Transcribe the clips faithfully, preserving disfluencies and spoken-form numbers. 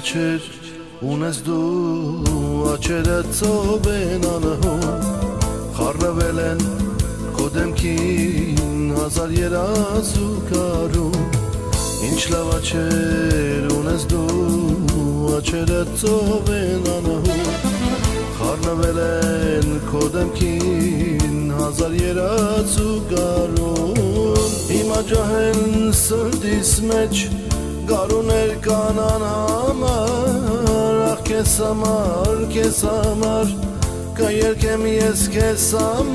աչեր ունես դու աչերը ծով են անհում խառնվել են քո դեմքին հազար երազու կարում ինչ լավ աչեր ունես դու աչերը ծով են անհում խառնվել են քո դեմքին հազար երազու կարում հիմա ջահել սրտիս մեջ գարուներ կանան համար ախ քեզ համար քեզ համար կերկեմ ես քեզ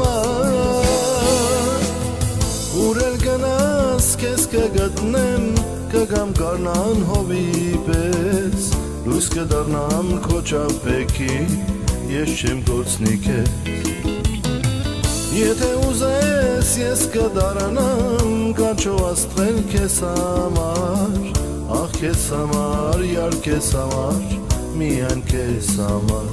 համար ուր էլ գնաս քեզ կգտնեմ կգամ գարնան հովի պես լույս կդառնամ քո ճամփեքի ես չեմ կորցնի քեզ եթե ուզես ես կդառնամ կանչով աստղել քեզ համար ախ քեզ համար յար քեզ համար միայն քեզ համար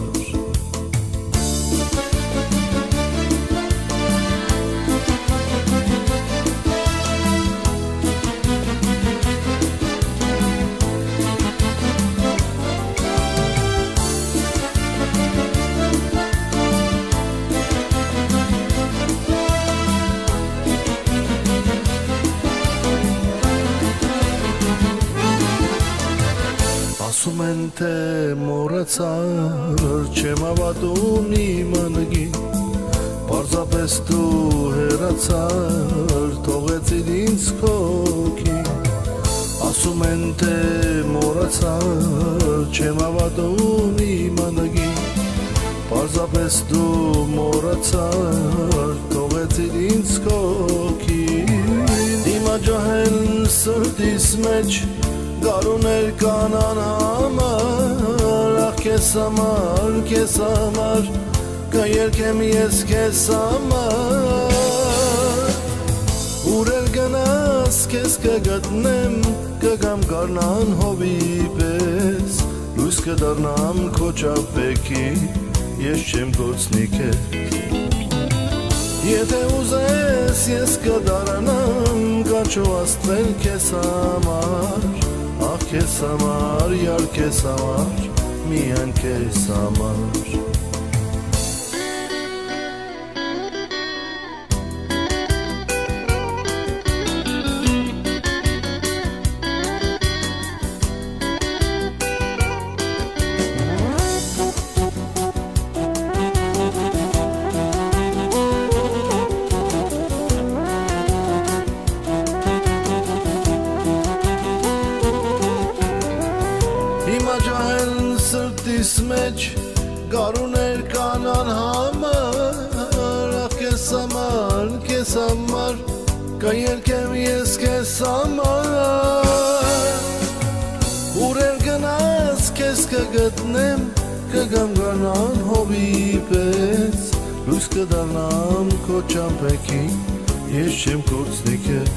ասում են թե մոռացար չեմ հավատում իմ անգին պարզապես դու հեռացար թողեցիր ինձ քոքին ասում են թե մոռացար չեմ հավատում իմ անգին պարզապես դու մոռացար թողեցիր ինձ քոքին հիմա ջահել սրտիս մեջ գարուներ կանան համար ախ քեզ համար քեզ համար կերկեմ ես քեզ համար ուր էլ գնաս քեզ կգտնեմ կգամ գարնան հովի պես լույս կդառնամ քո ճամփեքի ես չեմ կորցնի քեզ եթե ուզես ես կդառնամ կանչով աստղել քեզ համար ախ քեզ համար յար քեզ համար միայն քեզ համար ջահել սրտիս մեջ գարուներ կանան համար ախ քեզ համար քեզ համար կերկեմ ես քեզ համար ուր էլ գնաս քեզ կգտնեմ կգամ գարնան հովի պես լույս կդառնամ քո ճամփեքի ես չեմ կորցնի քեզ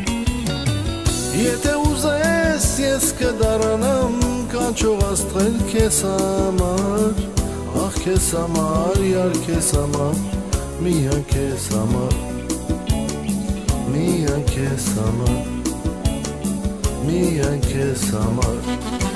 եթե ուզես ես կդառնամ կանչով աստղել քեզ համար ախ քեզ համար յար քեզ համար միայն քեզ համար միայն քեզ համար միայն քեզ համար